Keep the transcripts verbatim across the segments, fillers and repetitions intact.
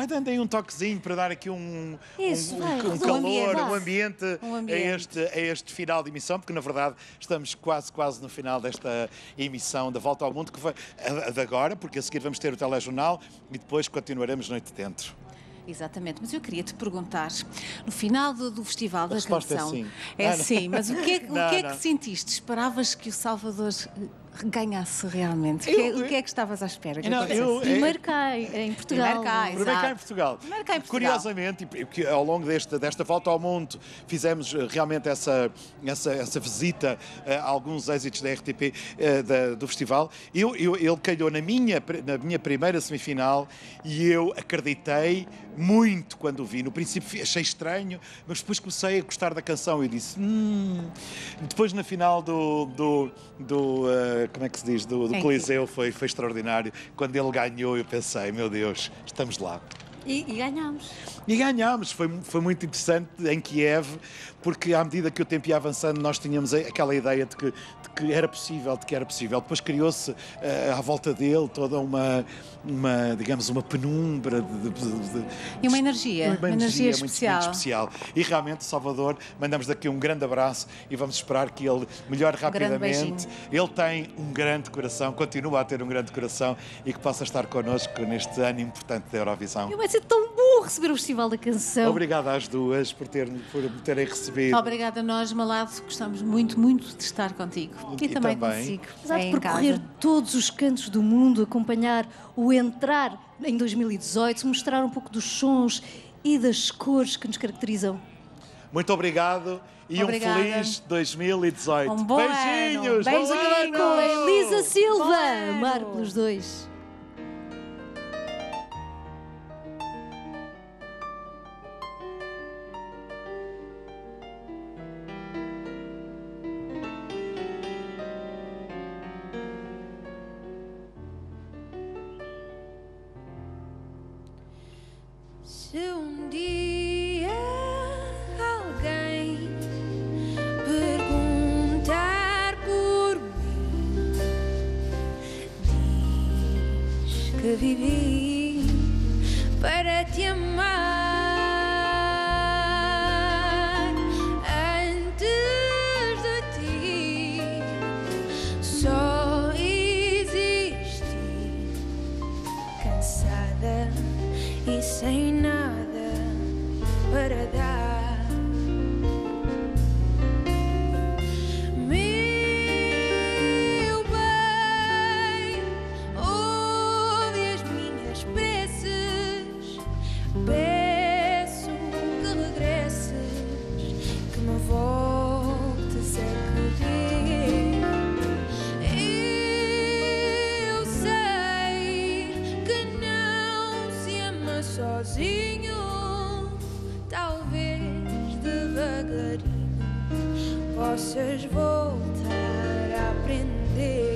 vai dando aí um toquezinho para dar aqui um, Isso, um, vai, um, um um calor, ambiente. um ambiente, Um a, ambiente. este, a este final de emissão, porque na verdade estamos quase, quase no final desta emissão da Volta ao Mundo, que vai a, a de agora, porque a seguir vamos ter o telejornal e depois continuaremos noite dentro. Exatamente, mas eu queria te perguntar, no final do, do Festival da resposta é Canção... sim. É Ah, não. sim, mas o que é, que- o Não, que, é não. que sentiste? Esperavas que o Salvador eh, ganhasse realmente? Eu- O que é- o que é que estavas à espera que Não, acontecesse? eu- Primeiro cá em Portugal. Primeiro cá, Primeiro cá em exato. Portugal. Primeiro cá em Portugal. Curiosamente, e que ao longo desta, desta volta ao mundo fizemos eh, realmente essa, essa, essa visita eh, a alguns êxitos da R T P eh, da- do festival. Eu, eu, ele calhou na minha, na minha primeira semifinal e eu acreditei muito quando o vi. No princípio achei estranho, mas depois comecei a gostar da canção e disse... Hum. Depois na final do, do, do eh, como é que se diz, do, do Em Coliseu foi, foi extraordinário. Quando ele ganhou eu pensei, meu Deus, estamos lá. E, e ganhámos. E ganhámos, foi, foi muito interessante em Kiev, porque à medida que o tempo ia avançando nós tínhamos aquela ideia de que, de que era possível, de que era possível. Depois criou-se uh, à volta dele toda uma, uma digamos, uma penumbra de, de, de, E uma energia, uma uma energia muito, especial. muito especial. E realmente, Salvador, mandamos daqui um grande abraço e vamos esperar que ele melhore grande rapidamente. Ele tem um grande coração, continua a ter um grande coração e que possa estar connosco neste ano importante da Eurovisão. Vai ser tão bom receber o Festival da Canção. Obrigado às duas por, ter, por me terem recebido. Obrigada a nós, Malado, gostamos muito, muito de estar contigo. E, E também, também. consigo. Apesar É de em percorrer casa. todos os cantos do mundo, acompanhar o entrar em dois mil e dezoito, mostrar um pouco dos sons e das cores que nos caracterizam. Muito obrigado e Obrigada. um feliz dois mil e dezoito. Um bom Beijinhos! ano. Vamos bom acabar ano! com a Elisa Bom Silva, ano. Mar pelos dois. Se um dia alguém perguntar por mim, diz que vivi para te amar. Antes de ti só existi cansada e sem nada para dar. Meu bem, ouve as minhas preces, peço que regresses, que me voltes a querer. Eu sei que não se ama sozinho, talvez devagarinho possas voltar a aprender.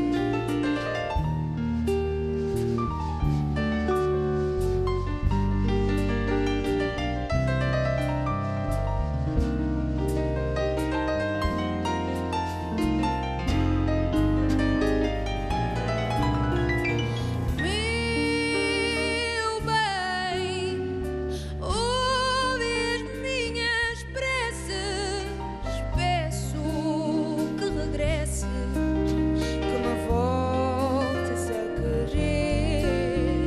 Meu bem, ouve as minhas preces, peço que regresses, que me voltes a querer.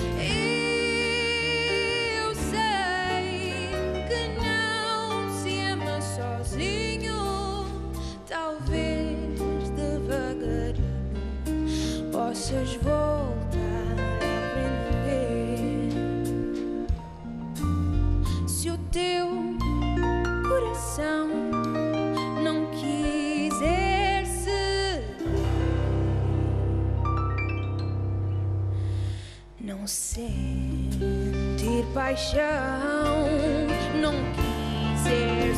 Eu sei que não se ama sozinho, talvez devagarinho possas voltar a aprender. Se o teu coração não quiser ceder, não sentir paixão, não quiser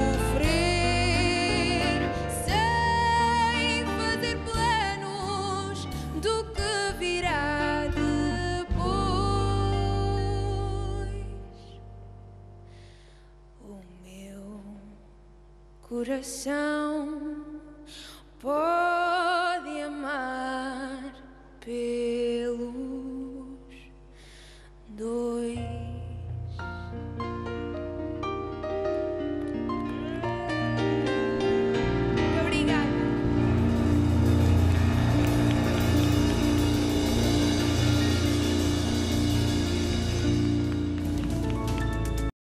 sofrer, sem fazer planos do que virá depois. O meu coração pode amar.